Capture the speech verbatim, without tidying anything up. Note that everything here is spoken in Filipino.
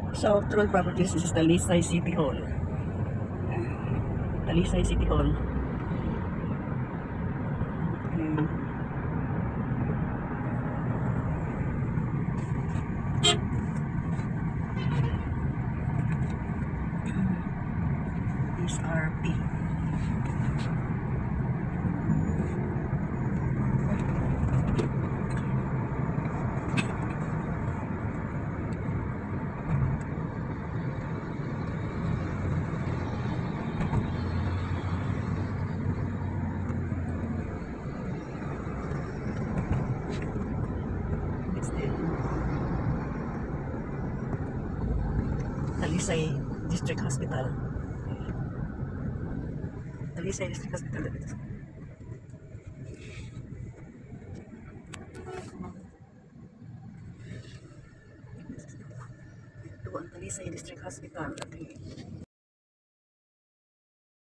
So, Troll Properties, this is Talisay City Hall. Talisay City Hall. Okay. These are P. Talisay District Hospital. Talisay District Hospital. Ito ang Talisay District Hospital. Okay.